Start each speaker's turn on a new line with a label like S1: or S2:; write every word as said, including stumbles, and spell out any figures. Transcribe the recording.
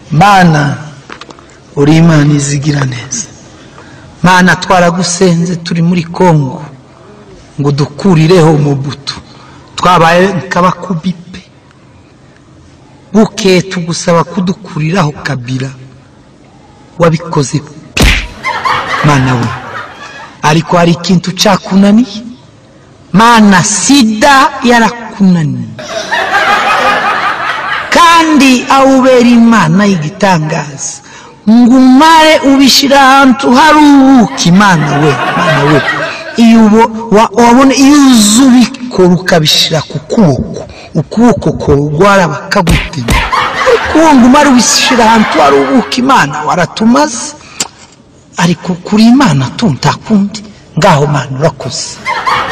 S1: Mana uri Imana izigira neza. Mana twaragusenze turi muri Kongo ngo dukurireho Mobutu, twabaye kabakubipe buke tugusaba kudukuriraho Kabila, wabikoze Mana we, ariko hari ikintu cyakunaniye. Mana sida yarakunaniye kandi awubera Imana y'igitangaza, ngumare ubishira ahantu hari ubuki. Mana we, Mana we, iyo wabone iyo uzubikora ukabishira ku kuboko, ukuboko kurwara bakagutema, ariko ngumare ubishira ahantu hari ubuki. Mana waratumaze, ariko kuri Imana tuntakundi ngaho Mana urakoze.